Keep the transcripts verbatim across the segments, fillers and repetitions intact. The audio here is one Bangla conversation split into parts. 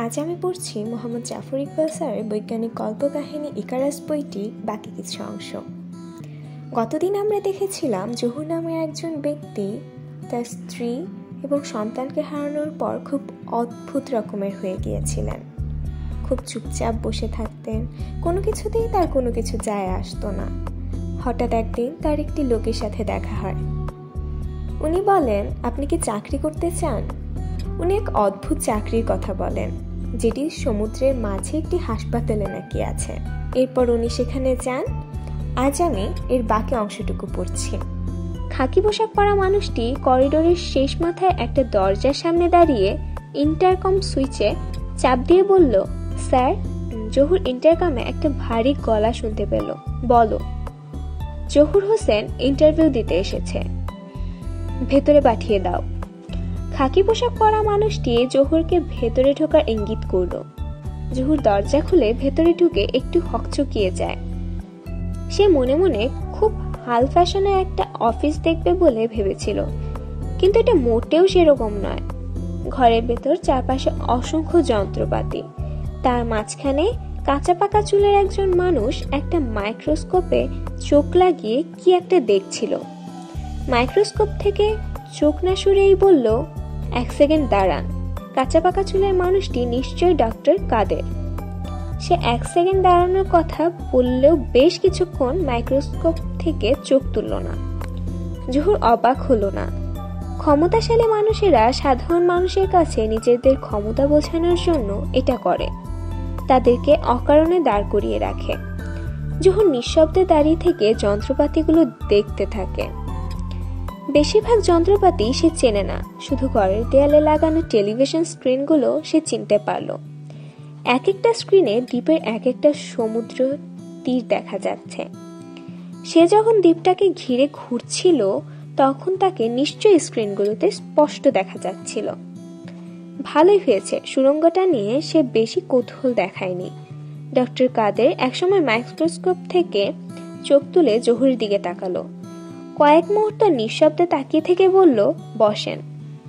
আজ আমি পড়ছি মোহাম্মদ জাফর ইকবাল স্যারের বৈজ্ঞানিক কল্পকাহিনী ইকারাস বইটির বাকি কিছু অংশ। গতদিন আমরা দেখেছিলাম জহুর নামে একজন ব্যক্তি তার স্ত্রী এবং সন্তানকে হারানোর পর খুব অদ্ভুত রকমের হয়ে গিয়েছিলেন। খুব চুপচাপ বসে থাকতেন, কোনো কিছুতেই তার কোনো কিছু যায় আসতো না। হঠাৎ একদিন তার একটি লোকের সাথে দেখা হয়। উনি বলেন, আপনি কি চাকরি করতে চান? উনি এক অদ্ভুত চাকরির কথা বলেন, যেটি সমুদ্রের মাঝে একটি হাসপাতালে নাকি আছে। এরপর উনি সেখানে যান। আজ আমি এর বাকি অংশটুকু পড়ছি। খাকি পোশাক পরা মানুষটি করিডোরের শেষ মাথায় একটা দরজার সামনে দাঁড়িয়ে ইন্টারকম সুইচে চাপ দিয়ে বলল, স্যার। জহুর ইন্টারকমে একটা ভারী গলা শুনতে পেল। বলো। জহুর হোসেন ইন্টারভিউ দিতে এসেছে, ভেতরে পাঠিয়ে দাও। খাকি পোশাক পরা মানুষটি জহুরকে ভেতরে ঢোকার ইঙ্গিত করল। জহুর দরজা খুলে ভেতরে ঢুকে একটু হকচকিয়ে যায়। সে মনে মনে খুব হাল ফ্যাশনের একটা অফিস দেখবে বলে ভেবেছিল, কিন্তু এটা মোটেও সেরকম নয়। ঘরের ভেতর চারপাশে অসংখ্য যন্ত্রপাতি, তার মাঝখানে কাঁচা পাকা চুলের একজন মানুষ একটা মাইক্রোস্কোপে চোখ লাগিয়ে কি একটা দেখছিল। মাইক্রোস্কোপ থেকে চোখ না সরেই বলল, এক সেকেন্ড দাঁড়ান। কাঁচা পাকা চুলের মানুষটি নিশ্চয়ই ডক্টর কাদের। সে এক সেকেন্ড দাঁড়ানোর কথা বললেও বেশ কিছুক্ষণ মাইক্রোস্কোপ থেকে চোখ তুলল না। জহুর অবাক হলো না। ক্ষমতাশালী মানুষেরা সাধারণ মানুষের কাছে নিজেদের ক্ষমতা বোঝানোর জন্য এটা করে, তাদেরকে অকারণে দাঁড় করিয়ে রাখে। জহুর নিঃশব্দে দাঁড়িয়ে থেকে যন্ত্রপাতিগুলো দেখতে থাকে। বেশিরভাগ যন্ত্রপাতি সে চেনে না, শুধু ঘরের দেয়ালে লাগানো টেলিভিশন স্ক্রিনগুলো সে চিনতে পারল। এক একটা স্ক্রিনে দ্বীপের এক একটা সমুদ্র তীর দেখা যাচ্ছে। সে যখন দ্বীপটাকে ঘিরে ঘুরছিল তখন তাকে নিশ্চয়ই স্ক্রিনগুলোতে স্পষ্ট দেখা যাচ্ছিল। ভালোই হয়েছে, সুড়ঙ্গটা নিয়ে সে বেশি কৌতূহল দেখায়নি। ডক্টর কাদের একসময় মাইক্রোস্কোপ থেকে চোখ তুলে জহুরের দিকে তাকালো। কয়েক মুহূর্ত নিঃশব্দে তাকিয়ে থেকে বলল, বসেন।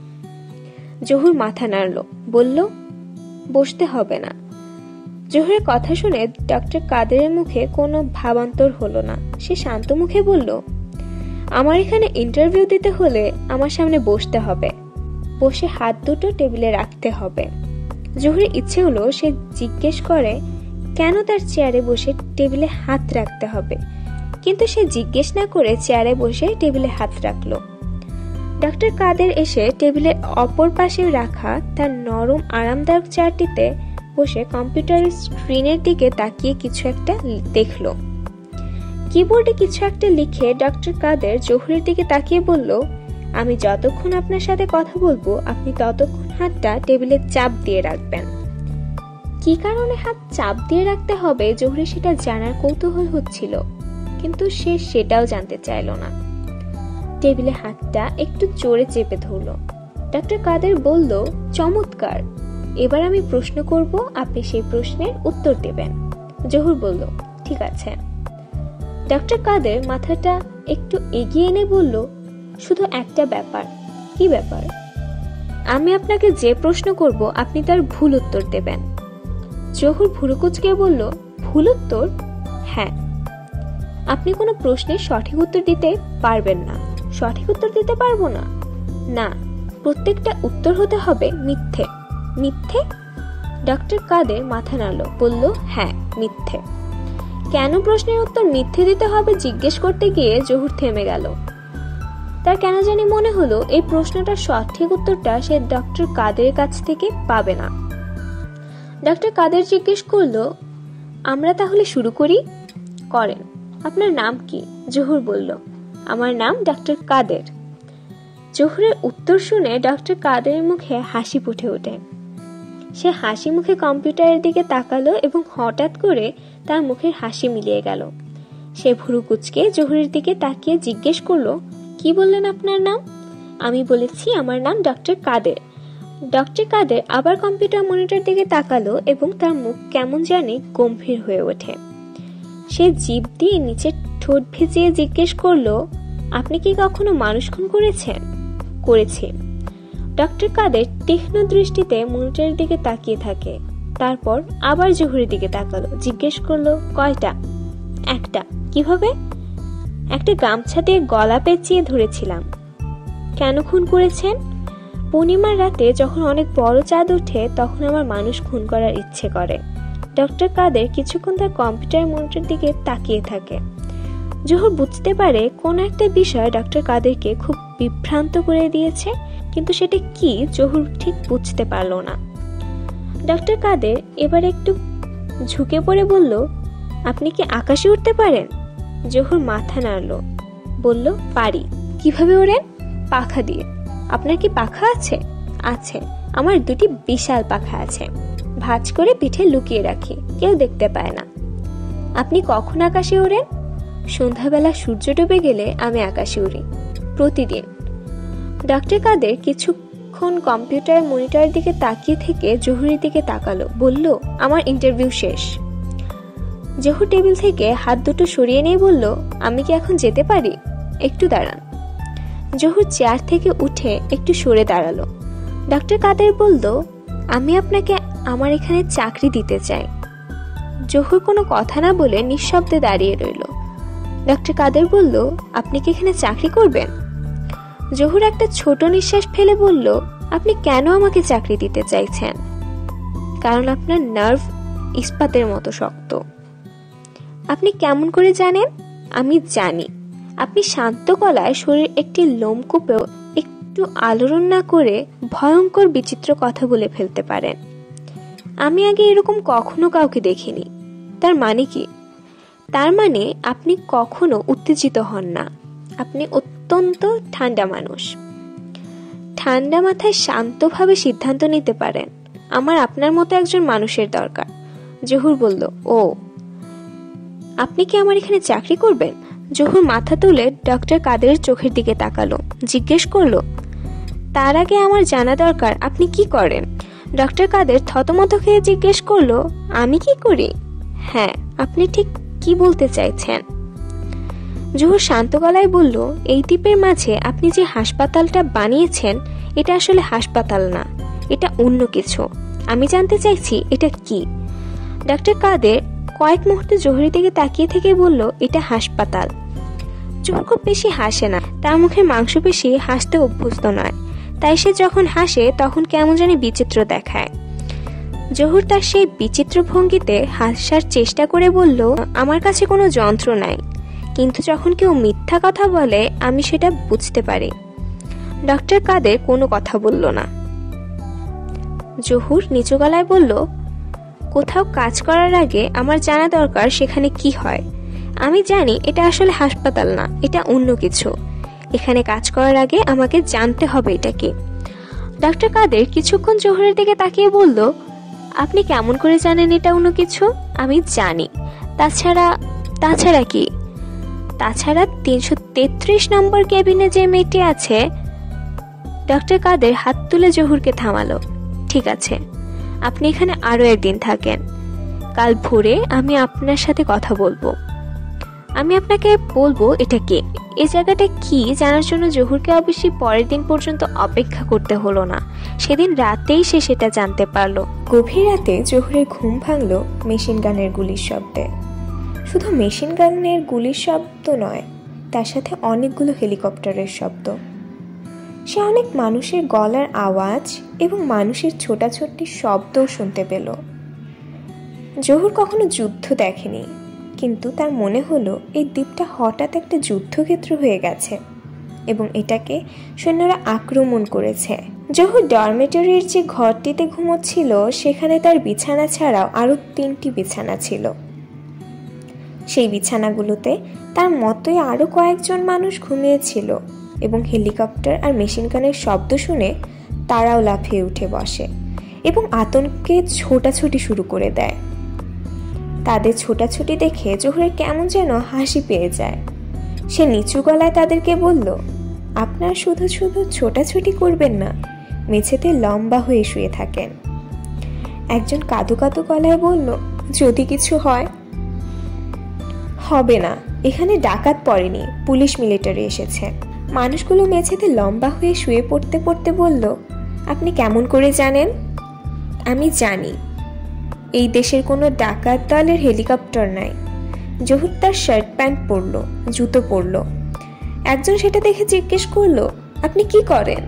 জহুর মাথা নাড়ল, বলল, বসতে হবে না। জহুরের কথা শুনে ডক্টর কাদেরের মুখে কোনো ভাবান্তর হলো না। সে শান্ত মুখে বলল, আমার এখানে ইন্টারভিউ দিতে হলে আমার সামনে বসতে হবে, বসে হাত দুটো টেবিলে রাখতে হবে। জহুরের ইচ্ছে হলো সে জিজ্ঞেস করে কেন তার চেয়ারে বসে টেবিলে হাত রাখতে হবে, কিন্তু সে জিজ্ঞেস না করে চেয়ারে বসে টেবিলে হাত রাখলো। ডক্টর কাদের এসে টেবিলের অপর পাশে রাখা তার নরম আরামদায়ক চেয়ারটিতে বসে কম্পিউটারের স্ক্রিনের দিকে তাকিয়ে কিছু একটা দেখলো। কিবোর্ডে কিছু একটা লিখে ডক্টর কাদের জহুরের দিকে তাকিয়ে বলল, আমি যতক্ষণ আপনার সাথে কথা বলবো আপনি ততক্ষণ হাতটা টেবিলে চাপ দিয়ে রাখবেন। কি কারণে হাত চাপ দিয়ে রাখতে হবে জহুরের সেটা জানার কৌতূহল হচ্ছিল, কিন্তু সে সেটাও জানতে চাইল না। টেবিলে হাতটা একটু জোরে চেপে ধরল। ডক্টর কাদের বলল, চমৎকার, এবার আমি প্রশ্ন করব, আপনি সেই প্রশ্নের উত্তর দেবেন। জহুর বলল, ঠিক আছে। ডক্টর কাদের মাথাটা একটু এগিয়ে এনে বলল, শুধু একটা ব্যাপার। কি ব্যাপার? আমি আপনাকে যে প্রশ্ন করব আপনি তার ভুল উত্তর দেবেন। জহুর ভুরুকুচকে বলল, ভুল উত্তর? হ্যাঁ। আপনি কোনো প্রশ্নের সঠিক উত্তর দিতে পারবেন না। সঠিক উত্তর দিতে পারবো না? না, প্রত্যেকটা উত্তর হতে হবে মিথ্যে। মিথ্যে? ডক্টর কাদের মাথা নাড়ল, বলল, হ্যাঁ, মিথ্যে। কেন প্রশ্নের উত্তর মিথ্যে দিতে হবে জিজ্ঞেস করতে গিয়ে জহুর থেমে গেল। তার কেন জানি মনে হলো এই প্রশ্নটার সঠিক উত্তরটা সে ডক্টর কাদের কাছ থেকে পাবে না। ডক্টর কাদের জিজ্ঞেস করলো, আমরা তাহলে শুরু করি? করেন। আপনার নাম কি? জহুর বলল, আমার নাম ডক্টর কাদের। জহুরের উত্তর শুনে ডক্টর কাদের মুখে হাসি ফুটে ওঠে। সে হাসি মুখে কম্পিউটারের দিকে তাকালো এবং হঠাৎ করে তার মুখের হাসি মিলিয়ে গেল। সে ভুরু কুচকে জহুরের দিকে তাকিয়ে জিজ্ঞেস করলো, কি বললেন আপনার নাম? আমি বলেছি আমার নাম ডক্টর কাদের। ডক্টর কাদের আবার কম্পিউটার মনিটর দিকে তাকালো এবং তার মুখ কেমন জানি গম্ভীর হয়ে ওঠে। সে জিভ দিয়ে নিচে ঠোঁট ভিজিয়ে জিজ্ঞেস করলো, আপনি কি কখনো মানুষ খুন করেছেন? করেছি। ডক্টর কাদের তীক্ষ্ণ দৃষ্টিতে মনিটরের দিকে তাকিয়ে থাকে। তারপর আবার জহুরের দিকে তাকালো, জিজ্ঞেস করলো, কয়টা? একটা। কিভাবে? একটা গামছা দিয়ে গলা পেঁচিয়ে ধরেছিলাম। কেন খুন করেছেন? পূর্ণিমার রাতে যখন অনেক বড় চাঁদ ওঠে তখন আমার মানুষ খুন করার ইচ্ছে করে। ডক্টর কাদের কিছুক্ষণ তার কম্পিউটার মনিটরের দিকে তাকিয়ে থাকে। জহুর বুঝতে পারে কোন একটা বিষয় ডক্টর কাদেরকে খুব বিভ্রান্ত করে দিয়েছে, কিন্তু সেটা কি জহুর ঠিক বুঝতে পারল না। ডক্টর কাদের এবার একটু ঝুঁকে পড়ে বলল, আপনি কি আকাশে উঠতে পারেন? জহুর মাথা নাড়ল, বলল, পারি। কিভাবে ওড়েন? পাখা দিয়ে। আপনার কি পাখা আছে? আছে, আমার দুটি বিশাল পাখা আছে, ভাঁজ করে পিঠে লুকিয়ে রাখি, কেউ দেখতে পায় না। আপনি কখন আকাশে ওড়েন? সন্ধ্যাবেলা সূর্য ডুবে গেলে আমি আকাশে উড়ি, প্রতিদিন। ডক্টর কাদের কিছুক্ষণ কম্পিউটার মনিটরের দিকে তাকিয়ে থেকে জহুরের দিকে তাকালো, বলল, আমার ইন্টারভিউ শেষ। জহুর টেবিল থেকে হাত দুটো সরিয়ে নিয়ে বলল, আমি কি এখন যেতে পারি? একটু দাঁড়ান। জহুর চেয়ার থেকে উঠে একটু সরে দাঁড়ালো। ডক্টর কাদের বলল, আমি আপনাকে আমার এখানে চাকরি দিতে চাই। জহুর কোনো কথা না বলে নিঃশব্দে দাঁড়িয়ে রইল। ডক্টর কাদের বলল, আপনি কি এখানে চাকরি করবেন? জহুর একটা ছোট নিঃশ্বাস ফেলে বলল, আপনি কেন আমাকে চাকরি দিতে চাইছেন? কারণ আপনার নার্ভ ইস্পাতের মতো শক্ত। আপনি কেমন করে জানেন? আমি জানি। আপনি শান্ত গলায় শরীর একটি লোমকূপেও একটু আলোড়ন না করে ভয়ঙ্কর বিচিত্র কথা বলে ফেলতে পারেন। আমি আগে এরকম কখনো কাউকে দেখিনি। তার মানে কি? তার মানে আপনি কখনো উত্তেজিত হন না। আপনি অত্যন্ত ঠান্ডা মানুষ, ঠান্ডা মাথায় শান্তভাবে সিদ্ধান্ত নিতে পারেন। আমার আপনার মতো একজন মানুষের দরকার। জহুর বলল, ও, আপনি কি আমার এখানে চাকরি করবেন? জহুর মাথা তুলে ডক্টর কাদেরের চোখের দিকে তাকালো, জিজ্ঞেস করলো, তার আগে আমার জানা দরকার আপনি কি করেন? ডক্টর কাদের থতমত খেয়ে জিজ্ঞেস করলো, আমি কি করি? হ্যাঁ, আপনি ঠিক কি বলতে চাইছেন? জহুর শান্ত গলায় বলল, এই দ্বীপের মাঝে আপনি যে হাসপাতালটা বানিয়েছেন এটা আসলে হাসপাতাল না, এটা অন্য কিছু। আমি জানতে চাইছি এটা কি? ডক্টর কাদের কয়েক মুহূর্তে জহুরের দিকে তাকিয়ে থেকে বলল, এটা হাসপাতাল। জহুর খুব বেশি হাসে না, তার মুখের মাংসপেশি হাসতে অভ্যস্ত নয়, তাই সে যখন হাসে তখন কেমন জানি বিচিত্র দেখায়। জহুর তার সেই বিচিত্র ভঙ্গিতে হাসার চেষ্টা করে বলল, আমার কাছে কোনো যন্ত্র নাই, কিন্তু যখন কেউ মিথ্যা কথা বলে আমি সেটা বুঝতে পারি। ডক্টর কাদের কোনো কথা বলল না। জহুর নিচু গলায় বলল, কোথাও কাজ করার আগে আমার জানা দরকার সেখানে কি হয়। আমি জানি এটা আসলে হাসপাতাল না, এটা অন্য কিছু। এখানে কাজ করার আগে আমাকে জানতে হবে এটা কি। ডক্টর কাদের কিছুক্ষণ জহুরের দিকে তাকিয়ে বলল, আপনি কেমন করে জানেন এটা অন্য কিছু? আমি জানি। তাছাড়া তাছাড়া কি? তাছাড়া তিনশো তেত্রিশ নম্বর কেবিনে যে মেয়েটি আছে। ডক্টর কাদের হাত তুলে জহুরকে থামালো। ঠিক আছে, আপনি এখানে আরো একদিন থাকেন। কাল ভোরে আমি আপনার সাথে কথা বলবো। আমি আপনাকে বলবো এটা কে, এই জায়গাটা কি জানার জন্য জহুরকে অবশ্যই পরের দিন পর্যন্ত অপেক্ষা করতে হলো না। সেদিন রাতেই সে সেটা জানতে পারলো। গভীর রাতে জহুরের ঘুম ভাঙল মেশিন গানের গুলির শব্দে। শুধু মেশিন গানের গুলির শব্দ নয়, তার সাথে অনেকগুলো হেলিকপ্টারের শব্দ। সে অনেক মানুষের গলার আওয়াজ এবং মানুষের ছোটাছুটি শব্দও শুনতে পেল। জহুর কখনো যুদ্ধ দেখেনি, কিন্তু তার মনে হলো এই দ্বীপটা হঠাৎ একটা যুদ্ধক্ষেত্র হয়ে গেছে এবং এটাকে সৈন্যরা আক্রমণ করেছে। জহুর ডরমেটরির যে ঘরটিতে ঘুমোচ্ছিল সেখানে তার বিছানা ছাড়াও আরো তিনটি বিছানা ছিল। সেই বিছানাগুলোতে তার মতোই আরো কয়েকজন মানুষ ঘুমিয়েছিল এবং হেলিকপ্টার আর মেশিন গানের শব্দ শুনে তারাও লাফিয়ে উঠে বসে এবং আতঙ্কে ছোটাছুটি শুরু করে দেয়। তাদের ছোটাছুটি দেখে জহুরের কেমন যেন হাসি পেয়ে যায়। সে নিচু গলায় তাদেরকে বলল, আপনার শুধু শুধু ছোটাছুটি করবেন না, মেঝেতে লম্বা হয়ে শুয়ে থাকেন। একজন কাঁদো কাঁদো গলায় বলল, যদি কিছু হয়? হবে না, এখানে ডাকাত পড়েনি, পুলিশ মিলিটারি এসেছে। মানুষগুলো মেঝেতে লম্বা হয়ে শুয়ে পড়তে পড়তে বলল, আপনি কেমন করে জানেন? আমি জানি। এই দেশের কোনো ডাকাত দলের হেলিকপ্টার নাই। জহুর তার শার্ট প্যান্ট পরলো, জুতো পরলো। একজন সেটা দেখে জিজ্ঞেস করলো, আপনি কি করেন?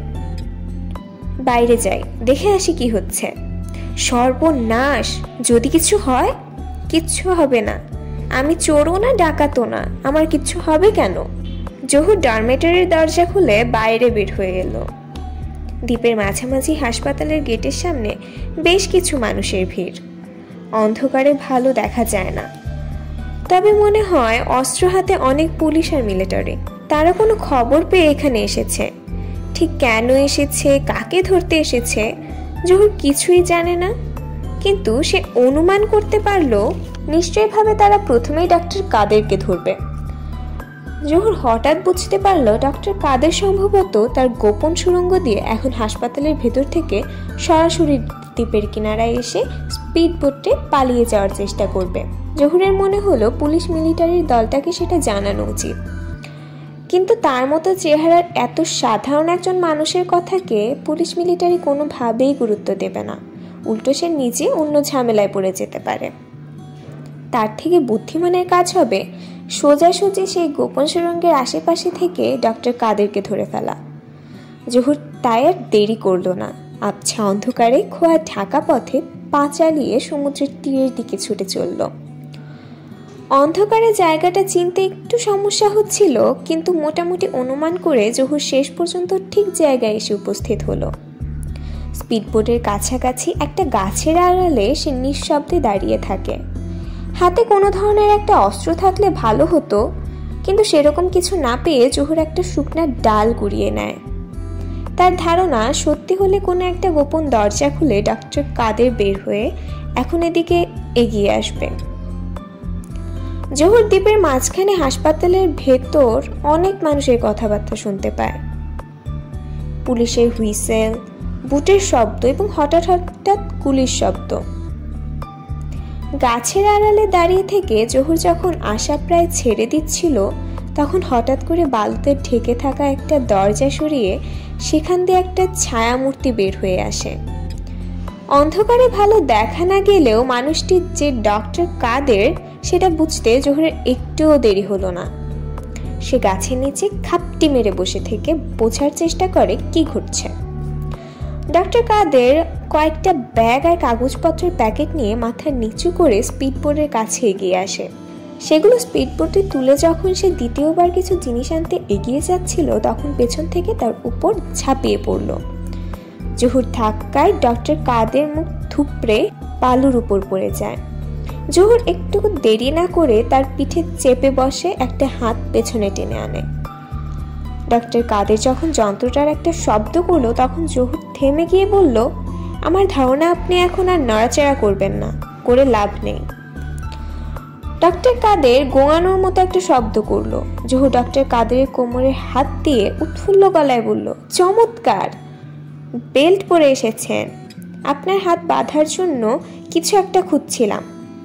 বাইরে যাই, দেখে আসি কি হচ্ছে। সর্বনাশ, যদি কিছু হয়? কিচ্ছু হবে না, আমি চোরও না ডাকাতও না, আমার কিচ্ছু হবে কেন? জহুর ডরমেটরির দরজা খুলে বাইরে বের হয়ে এলো। দ্বীপের মাঝামাঝি হাসপাতালের গেটের সামনে বেশ কিছু মানুষের ভিড়। অন্ধকারে ভালো দেখা যায় না, তবে মনে হয় অস্ত্র হাতে অনেক পুলিশ আর মিলিটারি। তারা কোনো খবর পেয়ে এখানে এসেছে। ঠিক কেন এসেছে, কাকে ধরতে এসেছে, জহুর কিছুই জানে না। কিন্তু সে অনুমান করতে পারলো নিশ্চয়ভাবে তারা প্রথমেই ডক্টর কাদেরকে ধরবে। জহুর হঠাৎ বুঝতে পারলো ডক্টর কাদের সম্ভবত তার গোপন সুড়ঙ্গ দিয়ে এখন হাসপাতালের ভেতর থেকে সরাসরি দ্বীপের কিনারায় এসে স্পিড বোটে পালিয়ে যাওয়ার চেষ্টা করবে। জহুরের মনে হলো পুলিশ মিলিটারির দলটাকে সেটা জানানো উচিত, কিন্তু তার মতো চেহারার এত সাধারণ একজন মানুষের কথাকে পুলিশ মিলিটারি কোনোভাবেই গুরুত্ব দেবে না। উল্টো সে নিজে অন্য ঝামেলায় পড়ে যেতে পারে। তার থেকে বুদ্ধিমানের কাজ হবে সোজাসুজি সেই গোপন সুড়ঙ্গের আশেপাশে থেকে ডক্টর কাদেরকে ধরে ফেলা। জহুর তাই আর দেরি করলো না। আবছা অন্ধকারে খোয়া ঢাকা পথে পা চালিয়ে সমুদ্রের তীরের দিকে ছুটে চলল। অন্ধকারে জায়গাটা চিনতে একটু সমস্যা হচ্ছিল, কিন্তু মোটামুটি অনুমান করে জহুর শেষ পর্যন্ত ঠিক জায়গায় এসে উপস্থিত হলো। স্পিডবোটের কাছাকাছি একটা গাছের আড়ালে সে নিঃশব্দে দাঁড়িয়ে থাকে। হাতে কোনো ধরনের একটা অস্ত্র থাকলে ভালো হতো, কিন্তু সেরকম কিছু না পেয়ে জহুর একটা শুকনা ডাল কুড়িয়ে নেয়। তার ধারণা সত্যি হলে কোনো একটা গোপন দরজা খুলে ডক্টর কাদের বের হয়ে এখন এদিকে এগিয়ে আসবে। জহুর দ্বীপের মাঝখানে হাসপাতালের ভেতর অনেক মানুষের কথাবার্তা শুনতে পায়। পুলিশের হুইসেল, বুটের শব্দ এবং হঠাৎ হঠাৎ গুলির শব্দ। গাছের আড়ালে দাঁড়িয়ে থেকে জহুর যখন আশা প্রায় ছেড়ে দিচ্ছিল, তখন হঠাৎ করে বালুতে ঢেকে থাকা একটা দরজা সরিয়ে সেখান দিয়ে একটা ছায়ামূর্তি বের হয়ে আসে। অন্ধকারে ভালো দেখা না গেলেও মানুষটি যে ডক্টর কাদের সেটা বুঝতে জহুরের একটুও দেরি হলো না। সে গাছের নিচে খাপটি মেরে বসে থেকে বোঝার চেষ্টা করে কি ঘটছে। ডক্টর কাদের কয়েকটা ব্যাগ আর কাগজপত্রের প্যাকেট নিয়ে মাথা নিচু করে স্পিডবোটের কাছে এগিয়ে আসে। সেগুলো স্পিডবোটে তুলে যখন সে দ্বিতীয়বার কিছু জিনিস আনতে এগিয়ে যাচ্ছিল, তখন পেছন থেকে তার উপর ঝাঁপিয়ে পড়ল। জহুর ধাক্কায় ডক্টর কাদের মুখ থুপড়ে বালুর উপর পড়ে যায়। জহুর একটু দেরি না করে তার পিঠে চেপে বসে একটা হাত পেছনে টেনে আনে। ডক্টর কাদের যখন যন্ত্রটার একটা শব্দ করলো, তখন জহুর থেমে গিয়ে বলল, আমার ধারণা আপনি এখন আর নড়াচড়া করবেন না, করে লাভ নেই। ডক্টর কাদের গোঙানোর মতো একটা শব্দ করলো। জহুর ডক্টর কাদের কোমরে হাত দিয়ে উৎফুল্ল গলায় বলল, চমৎকার, বেল্ট পরে এসেছেন, আপনার হাত বাঁধার জন্য কিছু একটা খুঁজছিলাম।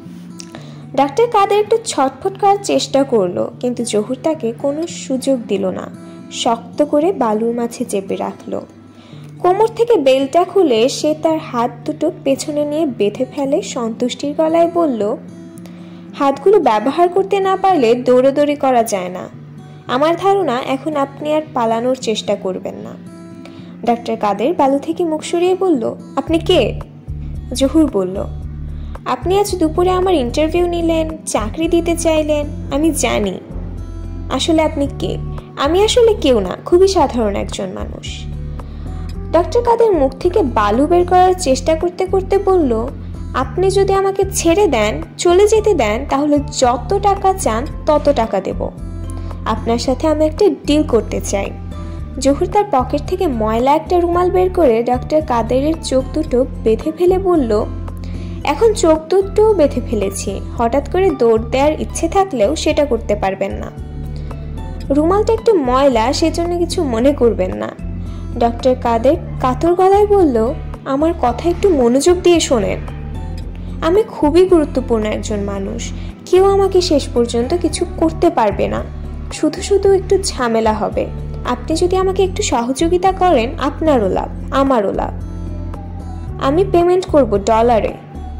ডক্টর কাদের একটু ছটফট করার চেষ্টা করলো, কিন্তু জহুর তাকে কোনো সুযোগ দিল না। শক্ত করে বালুর মাঝে চেপে রাখলো। কোমর থেকে বেল্টটা খুলে সে তার হাত দুটো পেছনে নিয়ে বেঁধে ফেলে সন্তুষ্টির গলায় বলল, হাতগুলো ব্যবহার করতে না পারলে দৌড়াদৌড়ি করা যায় না। আমার ধারণা এখন আপনি আর পালানোর চেষ্টা করবেন না। ডক্টর কাদের বালু থেকে মুখ সরিয়ে বলল, আপনি কে? জহুর বলল, আপনি আজ দুপুরে আমার ইন্টারভিউ নিলেন, চাকরি দিতে চাইলেন, আমি জানি। আসলে আপনি কে? আমি আসলে কেউ না, খুবই সাধারণ একজন মানুষ। ডক্টর কাদের মুখ থেকে বালু বের করার চেষ্টা করতে করতে বলল, আপনি যদি আমাকে ছেড়ে দেন, চলে যেতে দেন, তাহলে যত টাকা চান তত টাকা দেব। আপনার সাথে আমি একটা ডিল করতে চাই। জহুর তার পকেট থেকে ময়লা একটা রুমাল বের করে ডক্টর কাদেরের চোখ দুটো বেঁধে ফেলে বলল, এখন চোখ দুটোও বেঁধে ফেলেছি, হঠাৎ করে দৌড় দেওয়ার ইচ্ছে থাকলেও সেটা করতে পারবেন না। রুমালটা একটু ময়লা, সেজন্য কিছু মনে করবেন না। ডক্টর কাদের কাতর গলায় বলল, আমার কথা একটু মনোযোগ দিয়ে শোনেন। আমি খুবই গুরুত্বপূর্ণ একজন মানুষ, কেউ আমাকে শেষ পর্যন্ত কিছু করতে পারবে না, শুধু শুধু একটু ঝামেলা হবে। আপনি যদি আমাকে একটু সহযোগিতা করেন, আপনারও লাভ, আমারও লাভ। আমি পেমেন্ট করব ডলারে।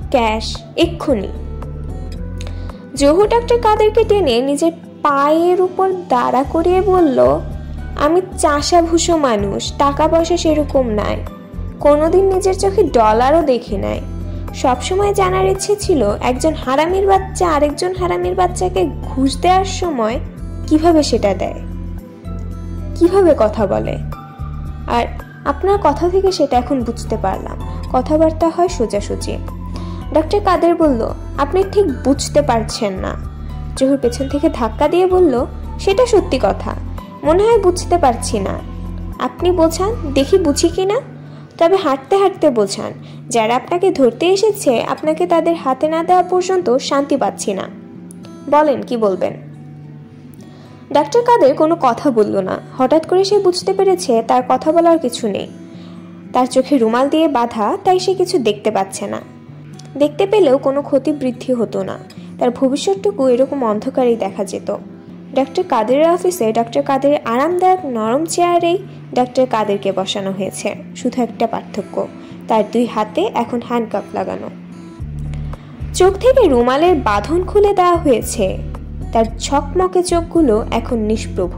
ক্যাশ, এক্ষুনি। জহুর ডাক্তার কাদেরকে টেনে নিজের পায়ের উপর দাঁড়া করিয়ে বলল, আমি চাষা ভুষো মানুষ, টাকা পয়সা সেরকম নাই, কোনোদিন নিজের চোখে ডলারও দেখি নাই। সবসময় জানার ইচ্ছে ছিল একজন হারামির বাচ্চা আরেকজন হারামির বাচ্চাকে ঘুষ দেওয়ার সময় কিভাবে সেটা দেয়, কিভাবে কথা বলে। আর আপনার কথা থেকে সেটা এখন বুঝতে পারলাম। কথাবার্তা হয় সোজাসুজি। ডাক্তার কাদের বলল, আপনি ঠিক বুঝতে পারছেন না। জহুর পেছন থেকে ধাক্কা দিয়ে বলল, সেটা সত্যি কথা, মনে হয় বুঝতে পারছি না। আপনি বোঝান দেখি বুঝি কি না। তবে হাঁটতে হাঁটতে বোঝান, যারা আপনাকে ধরতে এসেছে আপনাকে তাদের হাতে না দেওয়া পর্যন্ত শান্তি পাচ্ছি না। বলেন কি বলবেন। ডাক্তার কাদের কোনো কথা বলল না। হঠাৎ করে সে বুঝতে পেরেছে তার কথা বলার কিছু নেই। তার চোখে রুমাল দিয়ে বাঁধা, তাই সে কিছু দেখতে পাচ্ছে না। দেখতে পেলেও কোনো ক্ষতি বৃদ্ধি হতো না। তার ভবিষ্যৎটুকু এরকম অন্ধকারেই দেখা যেত। ডাক্তার কাদেরের অফিসে ডাক্তার কাদেরের আরামদায়ক নরম চেয়ারেই ডাক্তার কাদেরকে বসানো হয়েছে। শুধু একটা পার্থক্য, তার দুই হাতে এখন হ্যান্ডকাফ লাগানো। চোখ থেকে রুমালের বাঁধন খুলে দেওয়া হয়েছে। তার ঝকমকে চোখগুলো এখন নিষ্প্রভ।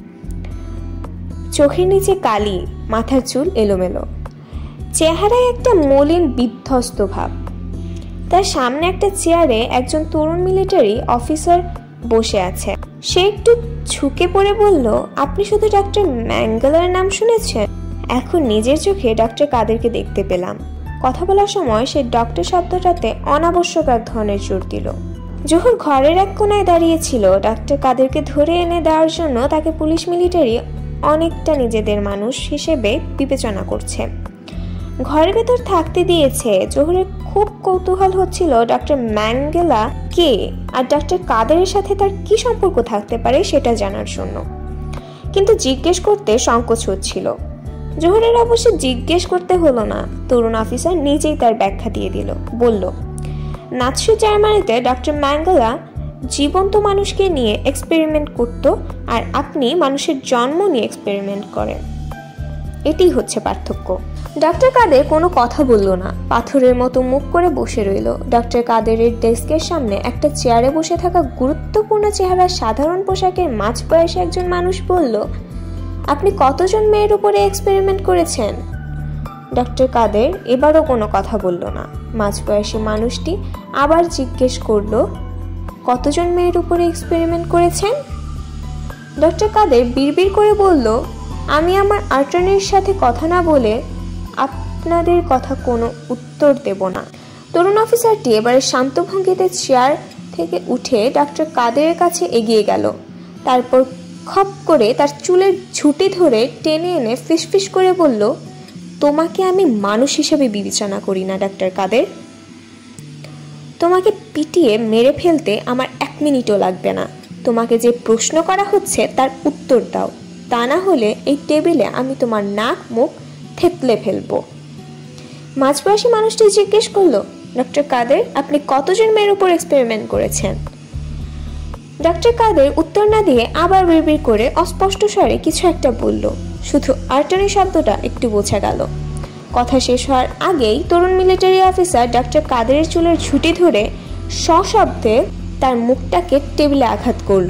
চোখের নিচে কালি, মাথার চুল এলোমেলো, চেহারায় একটা মলিন বিধ্বস্ত ভাব। তার সামনে একটা চেয়ারে একজন তরুণ মিলিটারি অফিসার বসে আছে। সে একটু ঝুঁকে পড়ে বলল, আপনি শুধু ডাক্তার ম্যাঙ্গেলার নাম শুনেছেন? এখন নিজের চোখে ডাক্তার কাদেরকে দেখতে পেলাম। কথা বলার সময় সে ডক্টর শব্দটাতে অনাবশ্যক এক ধরনের জোর দিল। জহুর ঘরের এক কোনায় দাঁড়িয়েছিল। ডাক্তার কাদেরকে ধরে এনে দেওয়ার জন্য তাকে পুলিশ মিলিটারি অনেকটা নিজেদের মানুষ হিসেবে বিবেচনা করছে। ঘরের ভেতর থাকতে দিয়েছে। জহুরের খুব কৌতূহল হচ্ছিল ডক্টর ম্যাঙ্গেলা কে আর ডাক্তার কাদেরের সাথে তার কি সম্পর্ক থাকতে পারে সেটা জানার জন্য, কিন্তু জিজ্ঞেস করতে সংকোচ হচ্ছিল। জহুরের অবশ্য জিজ্ঞেস করতে হলো না, তরুণ অফিসার নিজেই তার ব্যাখ্যা দিয়ে দিল। বলল, নাৎসি জার্মানিতে ডক্টর ম্যাঙ্গেলা জীবন্ত মানুষকে নিয়ে এক্সপেরিমেন্ট করত, আর আপনি মানুষের জন্ম নিয়ে এক্সপেরিমেন্ট করেন। এটি হচ্ছে পার্থক্য। ডাক্তার কাদের কোনো কথা বলল না, পাথরের মতো মুখ করে বসে রইল। ডাক্তার কাদেরের ডেস্কের সামনে একটা চেয়ারে বসে থাকা গুরুত্বপূর্ণ চেহারা সাধারণ পোশাকের মাঝ বয়সী একজন মানুষ বলল, আপনি কতজন মেয়ের উপরে এক্সপেরিমেন্ট করেছেন? ডক্টর কাদের এবারও কোনো কথা বলল না। মাঝবয়সী মানুষটি আবার জিজ্ঞেস করল, কতজন মেয়ের উপরে এক্সপেরিমেন্ট করেছেন? ডক্টর কাদের বিড়বিড় করে বলল, আমি আমার অ্যাটর্নির সাথে কথা না বলে আপনাদের কথা কোনো উত্তর দেব না। তরুণ অফিসারটি এবারে শান্ত ভঙ্গিতে চেয়ার থেকে উঠে ডক্টর কাদেরের কাছে এগিয়ে গেল। তারপর খপ করে তার চুলের ঝুঁটি ধরে টেনে এনে ফিসফিস করে বলল, তোমাকে আমি মানুষ হিসেবে বিবেচনা করি না ডাক্তার কাদের। তোমাকে পিটিয়ে মেরে ফেলতে আমার এক মিনিটও লাগবে না। তোমাকে যে প্রশ্ন করা হচ্ছে তার উত্তর দাও, তা না হলে এই টেবিলে আমি তোমার নাক মুখ থেতলে ফেলবো। মাঝবয়সী মানুষটি জিজ্ঞেস করলো, ডক্টর কাদের আপনি কতজন মেয়ের উপর এক্সপেরিমেন্ট করেছেন? ডক্টর কাদের উত্তর না দিয়ে আবার বিড়বিড় করে অস্পষ্ট স্বরে কিছু একটা বলল। শুধু অ্যাটর্নি শব্দটা একটু বোঝা গেল। কথা শেষ হওয়ার আগেই তরুণ মিলিটারি অফিসার ডক্টর কাদেরের চুলের ঝুঁটি ধরে সশব্দে তার মুখটাকে টেবিলে আঘাত করল।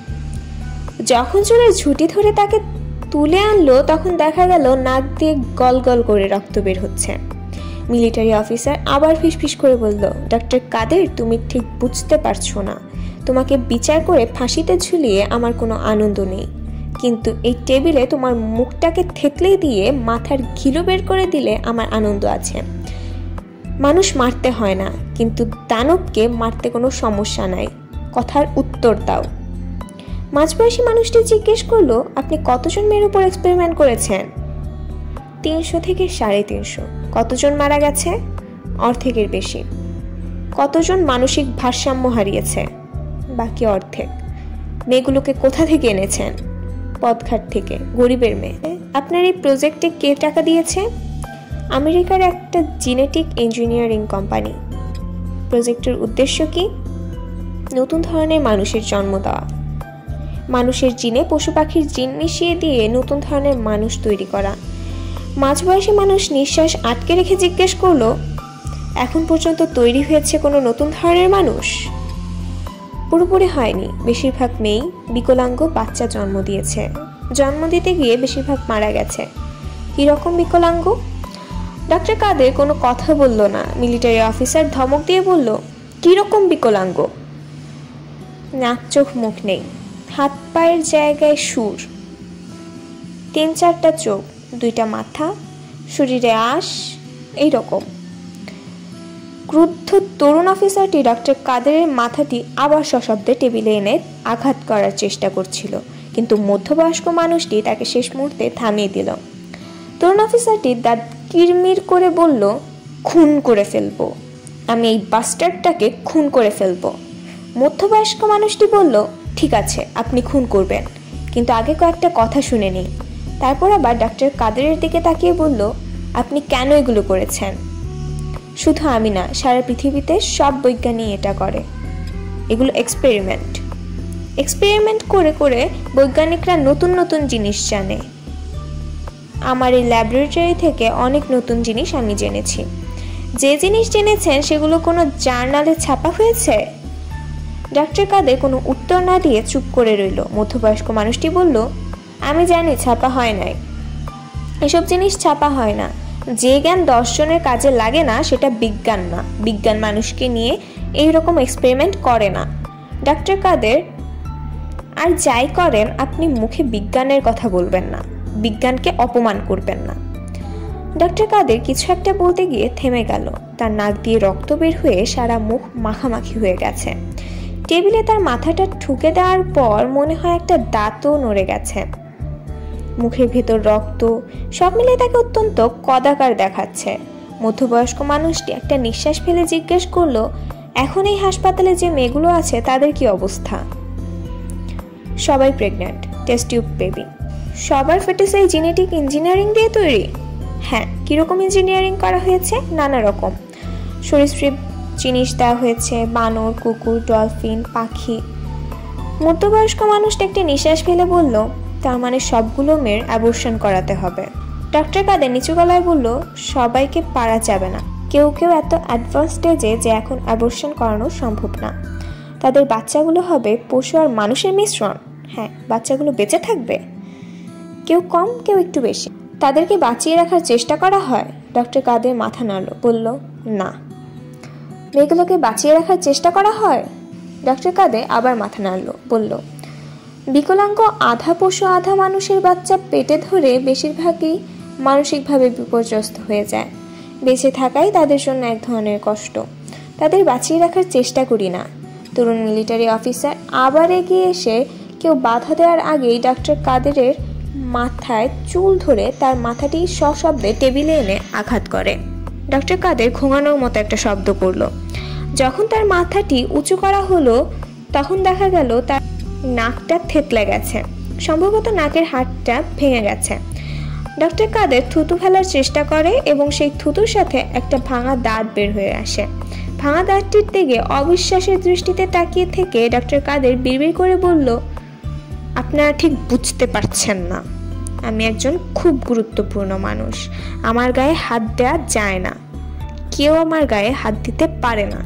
যখন চুলের ঝুঁটি ধরে তাকে তুলে আনলো তখন দেখা গেল নাক দিয়ে গল গল করে রক্ত বের হচ্ছে। মিলিটারি অফিসার আবার ফিসফিস করে বলল, ডক্টর কাদের তুমি ঠিক বুঝতে পারছো না। তোমাকে বিচার করে ফাঁসিতে ঝুলিয়ে আমার কোনো আনন্দ নেই, কিন্তু এই টেবিলে তোমার মুখটাকে থেতলে দিয়ে মাথার ঘিলু বের করে দিলে আমার আনন্দ আছে। মানুষ মারতে হয় না, কিন্তু দানবকে মারতে কোনো সমস্যা নাই। কথার উত্তর দাও। মাঝবয়সী মানুষটি জিজ্ঞেস করলো, আপনি কতজন মেয়ের উপর এক্সপেরিমেন্ট করেছেন? তিনশো থেকে সাড়ে তিনশো। কতজন মারা গেছে? অর্ধেকের বেশি। কতজন মানসিক ভারসাম্য হারিয়েছে? বাকি অর্ধেক। মেয়েগুলোকে কোথা থেকে এনেছেন? পথঘাট থেকে, গরিবের মেয়ে। আপনার এই প্রজেক্টে কে টাকা দিয়েছে? আমেরিকার একটা জেনেটিক ইঞ্জিনিয়ারিং কোম্পানি। প্রজেক্টের উদ্দেশ্য কি? নতুন ধরনের মানুষের জন্ম দেওয়া। মানুষের জিনে পশু পাখির জিন মিশিয়ে দিয়ে নতুন ধরনের মানুষ তৈরি করা। মাঝবয়সী মানুষ নিঃশ্বাস আটকে রেখে জিজ্ঞেস করলো, এখন পর্যন্ত তৈরি হয়েছে কোনো নতুন ধরনের মানুষ? পুরোপুরি হয়নি। বেশিরভাগ মেয়েই বিকলাঙ্গ বাচ্চা জন্ম দিয়েছে। জন্ম দিতে গিয়ে বেশিরভাগ মারা গেছে। কীরকম বিকলাঙ্গ? ডক্টর কাদের কোনো কথা বলল না। মিলিটারি অফিসার ধমক দিয়ে বলল, কীরকম বিকলাঙ্গ? নাক চোখ মুখ নেই, হাত পায়ের জায়গায় সুর, তিন চারটা চোখ, দুইটা মাথা, শরীরে আঁশ, এইরকম। ক্রুদ্ধ তরুণ অফিসারটি ডক্টর কাদেরের মাথাটি আবার সশব্দে টেবিলে এনে আঘাত করার চেষ্টা করছিল, কিন্তু মধ্যবয়স্ক মানুষটি তাকে শেষ মুহূর্তে থামিয়ে দিল। তরুণ অফিসারটি দাঁত কিরমির করে বলল, খুন করে ফেলবো, আমি এই বাস্টার্ডটাকে খুন করে ফেলবো। মধ্যবয়স্ক মানুষটি বলল, ঠিক আছে, আপনি খুন করবেন, কিন্তু আগে কয়েকটা কথা শুনে নিই। তারপর আবার ডক্টর কাদেরের দিকে তাকিয়ে বলল, আপনি কেন এগুলো করেছেন? শুধু আমি না, সারা পৃথিবীতে সব বৈজ্ঞানিক এটা করে। এগুলো এক্সপেরিমেন্ট। এক্সপেরিমেন্ট করে করে বৈজ্ঞানিকরা নতুন নতুন জিনিস জানে। আমার এই ল্যাবরেটরি থেকে অনেক নতুন জিনিস আমি জেনেছি। যে জিনিস জেনেছেন সেগুলো কোনো জার্নালে ছাপা হয়েছে? ডক্টর কাদের কোনো উত্তর না দিয়ে চুপ করে রইল। মধ্যবয়স্ক মানুষটি বলল, আমি জানি ছাপা হয় নাই, এসব জিনিস ছাপা হয় না। যে জ্ঞান দর্শনের কাজে লাগে না সেটা বিজ্ঞান না। বিজ্ঞান মানুষকে নিয়ে এইরকম এক্সপেরিমেন্ট করে না। ডক্টর কাদের, আর যাই করেন আপনি মুখে বিজ্ঞানের কথা বলবেন না, বিজ্ঞানকে অপমান করবেন না। ডক্টর কাদের কিছু একটা বলতে গিয়ে থেমে গেল। তার নাক দিয়ে রক্ত বের হয়ে সারা মুখ মাখামাখি হয়ে গেছে। টেবিলে তার মাথাটা ঠুকে দেওয়ার পর মনে হয় একটা দাঁতও নড়ে গেছে। মুখের ভেতর রক্ত, সব মিলে তাকে অত্যন্ত কদাকার দেখাচ্ছে। মধ্যবয়স্ক মানুষটি একটা নিঃশ্বাস ফেলে জিজ্ঞেস করলো, এখন এই হাসপাতালে যে মেয়েগুলো আছে তাদের কি অবস্থা? সবাই প্রেগন্যান্ট, টেস্ট টিউব বেবি। সবার ফিটাস এই জেনেটিক ইঞ্জিনিয়ারিং দিয়ে তৈরি? হ্যাঁ। কীরকম ইঞ্জিনিয়ারিং করা হয়েছে? নানা রকম সরীসৃপ জিনিস দেওয়া হয়েছে, বানর, কুকুর, ডলফিন, পাখি। মধ্যবয়স্ক মানুষটা একটা নিঃশ্বাস ফেলে বলল, তার মানে সবগুলো মেয়ের অ্যাবর্শন করাতে হবে। ডক্টর কাদের নিচু গলায় বলল, সবাইকে পারা যাবে না। কেউ কেউ এত অ্যাডভান্স স্টেজে যে এখন অ্যাবর্শন করানো সম্ভব না। তাদের বাচ্চাগুলো হবে পশু আর মানুষের মিশ্রণ। হ্যাঁ, বাচ্চাগুলো বেঁচে থাকবে, কেউ কম কেউ একটু বেশি। তাদেরকে বাঁচিয়ে রাখার চেষ্টা করা হয়? ডক্টর কাদের মাথা নাড়ল, বলল, না। মেয়েগুলোকে বাঁচিয়ে রাখার চেষ্টা করা হয়? ডক্টর কাদের আবার মাথা নাড়ল, বলল, বিকলাঙ্গ আধা পশু আধা মানুষের বাচ্চা পেটে ধরে বেশিরভাগই মানসিকভাবে বিপর্যস্ত হয়ে যায়। বেঁচে থাকাই তাদের জন্য এক ধরনের কষ্ট। তাদের বাঁচিয়ে রাখার চেষ্টা করি না। তরুণ মিলিটারি অফিসার আবার এগিয়ে এসে কেউ বাধা দেওয়ার আগেই ডক্টর কাদেরের মাথায় চুল ধরে তার মাথাটি সশব্দে টেবিলে এনে আঘাত করে। ডক্টর কাদের ঘুমানোর মতো একটা শব্দ করল। যখন তার মাথাটি উঁচু করা হলো তখন দেখা গেল তার নাকটা থেতলে গেছে, সম্ভবত নাকের হাড়টা ভেঙে গেছে। ডক্টর কাদের থুতু ফেলার চেষ্টা করে এবং সেই থুতুর সাথে একটা ভাঙা দাঁত বের হয়ে আসে। ভাঙা দাঁতটির দিকে অবিশ্বাসের দৃষ্টিতে তাকিয়ে থেকে ডক্টর কাদের বিড়বিড় করে বলল, আপনারা ঠিক বুঝতে পারছেন না, আমি একজন খুব গুরুত্বপূর্ণ মানুষ। আমার গায়ে হাত দেওয়া যায় না, কেউ আমার গায়ে হাত দিতে পারে না।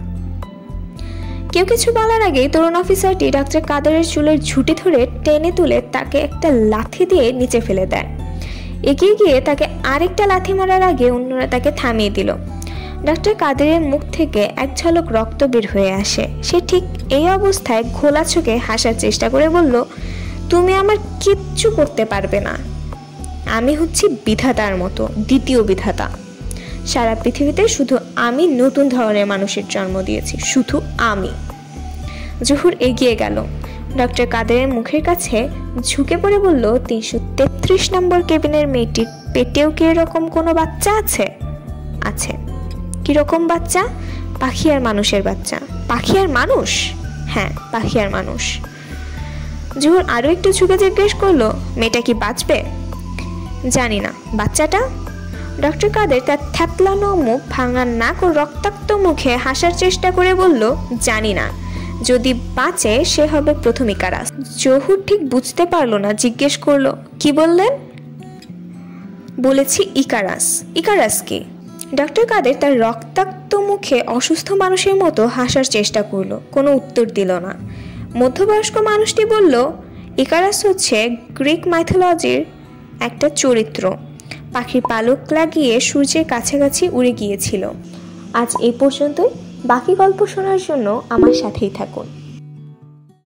কেউ কিছু বলার আগেই তরুণ অফিসারটি ডক্টর কাদেরের চুলের ঝুঁটি ধরে টেনে তুলে তাকে একটা লাথি দিয়ে নিচে ফেলে দেয়। এগিয়ে গিয়ে তাকে আরেকটা লাথি মারার আগে অন্যরা তাকে থামিয়ে দিল। ডক্টর কাদেরের মুখ থেকে এক ঝলক রক্ত বের হয়ে আসে। সে ঠিক এই অবস্থায় ঘোলা চোখে হাসার চেষ্টা করে বলল, তুমি আমার কিচ্ছু করতে পারবে না। আমি হচ্ছি বিধাতার মতো দ্বিতীয় বিধাতা। সারা পৃথিবীতে শুধু আমি নতুন ধরনের মানুষের জন্ম দিয়েছি, শুধু আমি। জহুর এগিয়ে গেল, ডক্টর কাদেরের মুখের কাছে ঝুঁকে পড়ে বলল, তিনশো তেত্রিশ নম্বর কেবিনের মেয়েটির পেটেও কি এরকম কোনো বাচ্চা আছে? আছে। কিরকম বাচ্চা? পাখি আর মানুষের বাচ্চা। পাখি আর মানুষ? হ্যাঁ, পাখি আর মানুষ। জহুর আরও একটু ঝুঁকে জিজ্ঞেস করলো, মেয়েটা কি বাঁচবে? জানি না। বাচ্চাটা? ডক্টর কাদের তার থ্যাতলানো মুখ, ভাঙা নাক ও রক্তাক্ত মুখে হাসার চেষ্টা করে বলল, জানি না। যদি বাঁচে সে হবে প্রথম ইকারাস। জহুর ঠিক বুঝতে পারলো না, জিজ্ঞেস করলো, কি বললেন? বলেছি ইকারাস। ইকারাস কি? ডক্টর কাদের তার রক্তাক্ত মুখে অসুস্থ মানুষের মতো হাসার চেষ্টা করলো, কোনো উত্তর দিল না। মধ্যবয়স্ক মানুষটি বলল, ইকারাস হচ্ছে গ্রিক মাইথোলজির একটা চরিত্র, পাখির পালক লাগিয়ে সূর্যের কাছাকাছি উড়ে গিয়েছিল। আজ এই পর্যন্তই। বাকি গল্প শোনার জন্য আমার সাথেই থাকুন।